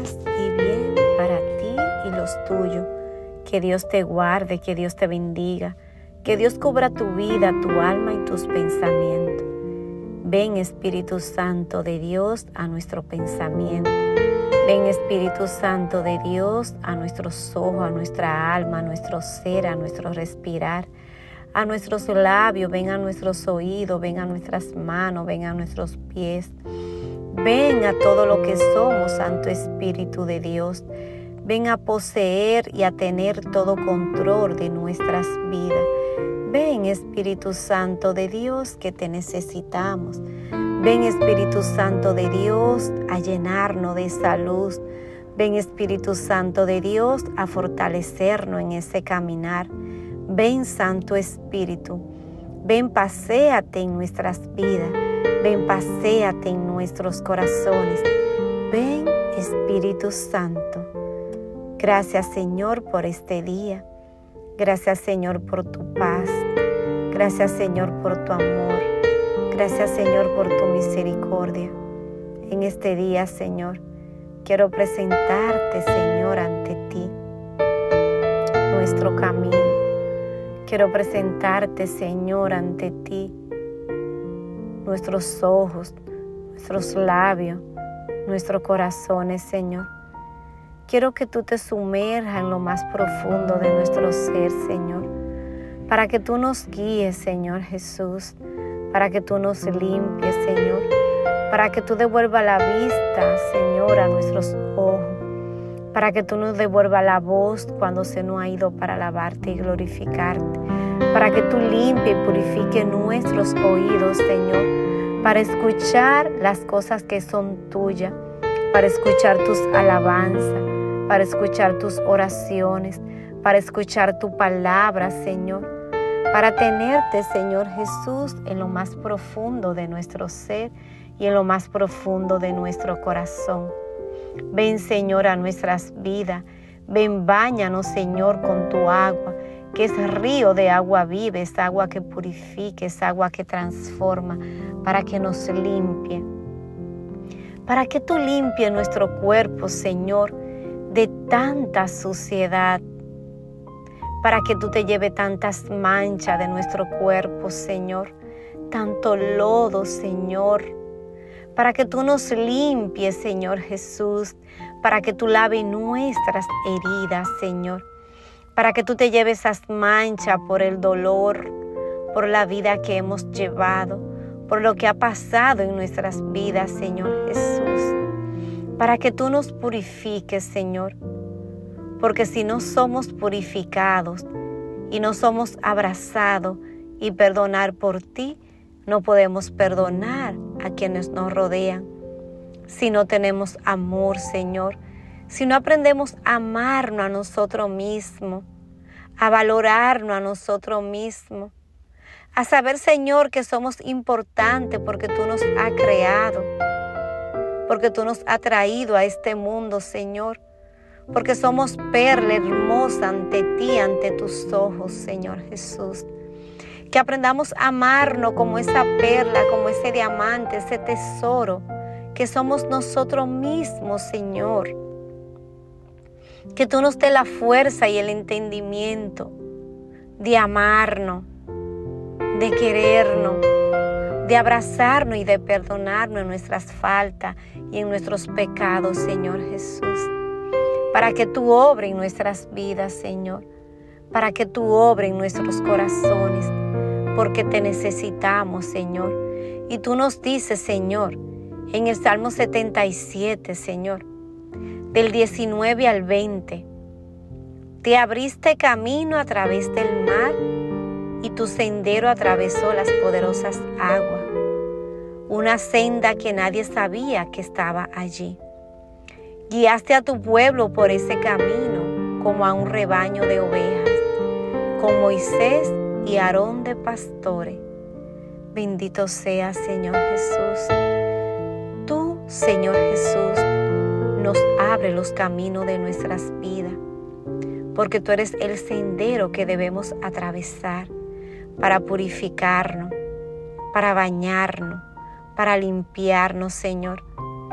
paz y bien para ti y los tuyos. Que Dios te guarde, que Dios te bendiga, que Dios cubra tu vida, tu alma y tus pensamientos. Ven Espíritu Santo de Dios a nuestro pensamiento. Ven Espíritu Santo de Dios a nuestros ojos, a nuestra alma, a nuestro ser, a nuestro respirar, a nuestros labios, ven a nuestros oídos, ven a nuestras manos, ven a nuestros pies. Ven a todo lo que somos, Santo Espíritu de Dios. Ven a poseer y a tener todo control de nuestras vidas. Ven Espíritu Santo de Dios que te necesitamos. Ven Espíritu Santo de Dios a llenarnos de esa luz. Ven Espíritu Santo de Dios a fortalecernos en ese caminar. Ven Santo Espíritu, ven paséate en nuestras vidas. Ven paséate en nuestros corazones. Ven Espíritu Santo. Gracias Señor por este día. Gracias Señor por tu paz. Gracias Señor por tu amor. Gracias Señor por tu misericordia. En este día Señor, quiero presentarte Señor ante ti nuestro camino. Quiero presentarte Señor ante ti nuestros ojos, nuestros labios, nuestros corazones Señor. Quiero que tú te sumerjas en lo más profundo de nuestro ser, Señor, para que tú nos guíes, Señor Jesús, para que tú nos limpies, Señor, para que tú devuelvas la vista, Señor, a nuestros ojos, para que tú nos devuelvas la voz cuando se nos ha ido para alabarte y glorificarte, para que tú limpies y purifiques nuestros oídos, Señor, para escuchar las cosas que son tuyas, para escuchar tus alabanzas, para escuchar tus oraciones, para escuchar tu palabra, Señor, para tenerte, Señor Jesús, en lo más profundo de nuestro ser y en lo más profundo de nuestro corazón. Ven, Señor, a nuestras vidas. Ven, báñanos, Señor, con tu agua, que es río de agua viva, es agua que purifica, es agua que transforma, para que nos limpie. Para que tú limpies nuestro cuerpo, Señor, de tanta suciedad, para que tú te lleves tantas manchas de nuestro cuerpo, Señor, tanto lodo, Señor, para que tú nos limpies, Señor Jesús, para que tú laves nuestras heridas, Señor, para que tú te lleves esas manchas por el dolor, por la vida que hemos llevado, por lo que ha pasado en nuestras vidas, Señor Jesús, para que tú nos purifiques, Señor, porque si no somos purificados y no somos abrazados y perdonar por ti, no podemos perdonar a quienes nos rodean. Si no tenemos amor, Señor, si no aprendemos a amarnos a nosotros mismos, a valorarnos a nosotros mismos, a saber, Señor, que somos importantes porque tú nos has creado, porque tú nos has traído a este mundo, Señor, porque somos perla hermosa ante ti, ante tus ojos, Señor Jesús. Que aprendamos a amarnos como esa perla, como ese diamante, ese tesoro, que somos nosotros mismos, Señor. Que tú nos des la fuerza y el entendimiento de amarnos, de querernos, de abrazarnos y de perdonarnos en nuestras faltas y en nuestros pecados, Señor Jesús. Para que tú obres en nuestras vidas, Señor. Para que tú obres en nuestros corazones. Porque te necesitamos, Señor. Y tú nos dices, Señor, en el Salmo 77, Señor, del 19 al 20, te abriste camino a través del mar y tu sendero atravesó las poderosas aguas, una senda que nadie sabía que estaba allí. Guiaste a tu pueblo por ese camino como a un rebaño de ovejas, con Moisés y Aarón de pastores. Bendito sea, Señor Jesús. Tú, Señor Jesús, nos abre los caminos de nuestras vidas, porque tú eres el sendero que debemos atravesar para purificarnos, para bañarnos, para limpiarnos, Señor.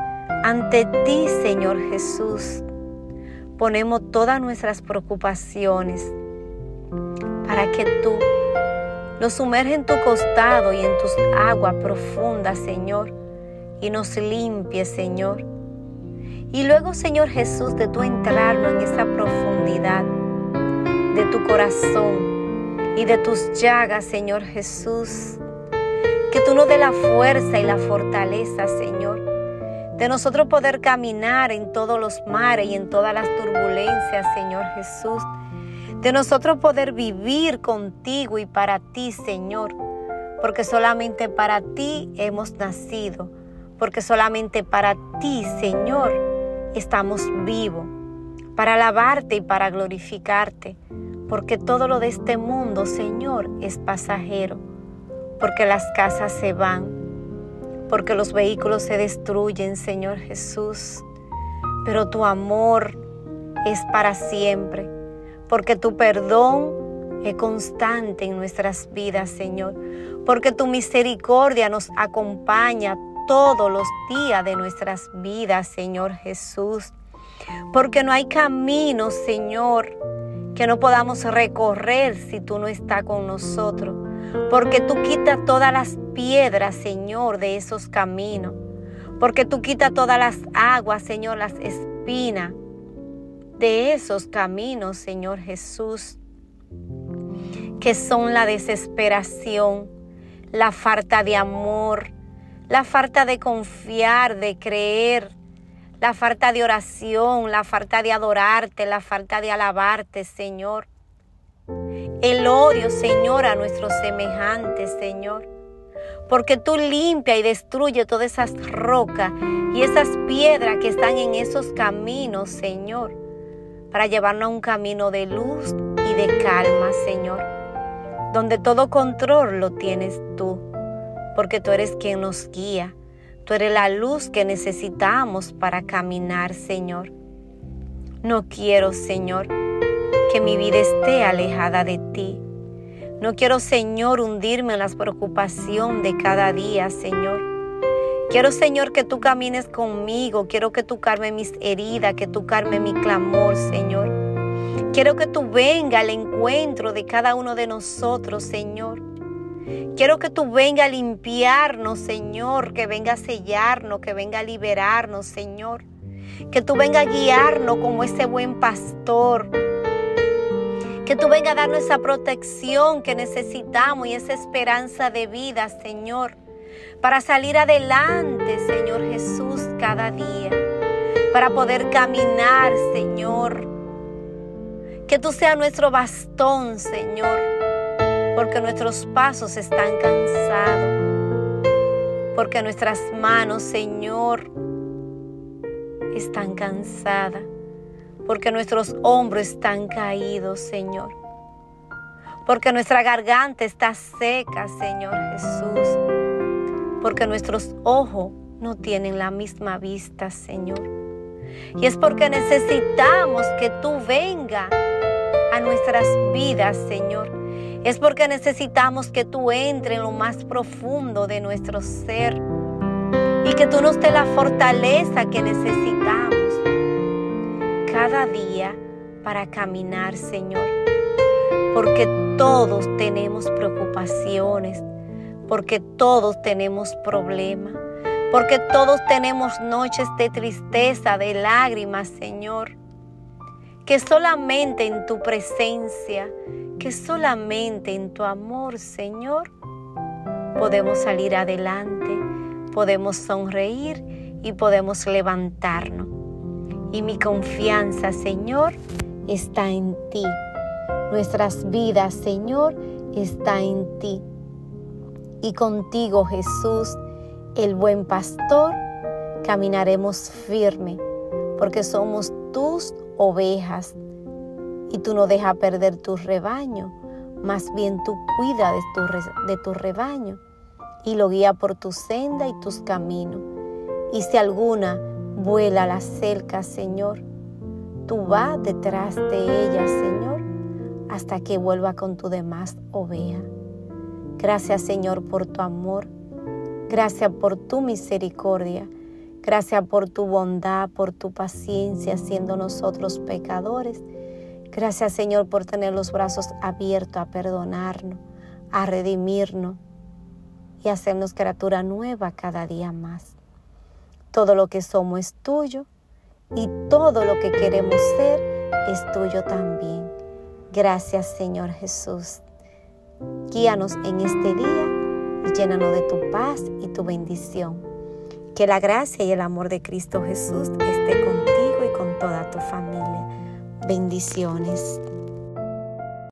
Ante ti, Señor Jesús, ponemos todas nuestras preocupaciones para que tú nos sumerges en tu costado y en tus aguas profundas, Señor, y nos limpies, Señor. Y luego, Señor Jesús, de tú entrarnos en esa profundidad de tu corazón y de tus llagas, Señor Jesús, que tú nos des la fuerza y la fortaleza, Señor, de nosotros poder caminar en todos los mares y en todas las turbulencias, Señor Jesús, de nosotros poder vivir contigo y para ti, Señor, porque solamente para ti hemos nacido, porque solamente para ti, Señor, estamos vivos, para alabarte y para glorificarte, porque todo lo de este mundo, Señor, es pasajero, porque las casas se van, porque los vehículos se destruyen, Señor Jesús, pero tu amor es para siempre, porque tu perdón es constante en nuestras vidas, Señor, porque tu misericordia nos acompaña todos los días de nuestras vidas, Señor Jesús, porque no hay camino, Señor, que no podamos recorrer si tú no estás con nosotros, porque tú quitas todas las piedras, Señor, de esos caminos, porque tú quitas todas las aguas, Señor, las espinas de esos caminos, Señor Jesús, que son la desesperación, la falta de amor, la falta de confiar, de creer, la falta de oración, la falta de adorarte, la falta de alabarte, Señor. El odio, Señor, a nuestros semejantes, Señor. Porque tú limpias y destruyes todas esas rocas y esas piedras que están en esos caminos, Señor, para llevarnos a un camino de luz y de calma, Señor, donde todo control lo tienes tú, porque tú eres quien nos guía. Tú eres la luz que necesitamos para caminar, Señor. No quiero, Señor, que mi vida esté alejada de ti. No quiero, Señor, hundirme en la preocupación de cada día, Señor. Quiero, Señor, que tú camines conmigo. Quiero que tú calmes mis heridas, que tú calmes mi clamor, Señor. Quiero que tú vengas al encuentro de cada uno de nosotros, Señor. Quiero que tú vengas a limpiarnos, Señor, que venga a sellarnos, que venga a liberarnos, Señor. Que tú vengas a guiarnos como ese buen pastor. Que tú vengas a darnos esa protección que necesitamos y esa esperanza de vida, Señor, para salir adelante, Señor Jesús, cada día, para poder caminar, Señor. Que tú seas nuestro bastón, Señor, porque nuestros pasos están cansados, porque nuestras manos, Señor, están cansadas, porque nuestros hombros están caídos, Señor, porque nuestra garganta está seca, Señor Jesús, porque nuestros ojos no tienen la misma vista, Señor. Y es porque necesitamos que tú vengas a nuestras vidas, Señor. Es porque necesitamos que tú entres en lo más profundo de nuestro ser y que tú nos des la fortaleza que necesitamos cada día para caminar, Señor. Porque todos tenemos preocupaciones, porque todos tenemos problemas, porque todos tenemos noches de tristeza, de lágrimas, Señor. Que solamente en tu presencia, que solamente en tu amor, Señor, podemos salir adelante, podemos sonreír y podemos levantarnos. Y mi confianza, Señor, está en ti. Nuestras vidas, Señor, está en ti. Y contigo, Jesús, el buen pastor, caminaremos firme, porque somos tus ovejas. Y tú no dejas perder tu rebaño, más bien tú cuidas de tu rebaño y lo guías por tu senda y tus caminos. Y si alguna vuela la cerca, Señor, tú vas detrás de ella, Señor, hasta que vuelva con tu demás oveja. Gracias, Señor, por tu amor. Gracias por tu misericordia. Gracias por tu bondad, por tu paciencia, siendo nosotros pecadores. Gracias, Señor, por tener los brazos abiertos a perdonarnos, a redimirnos y hacernos criatura nueva cada día más. Todo lo que somos es tuyo y todo lo que queremos ser es tuyo también. Gracias, Señor Jesús. Guíanos en este día y llénanos de tu paz y tu bendición. Que la gracia y el amor de Cristo Jesús esté contigo y con toda tu familia. Bendiciones.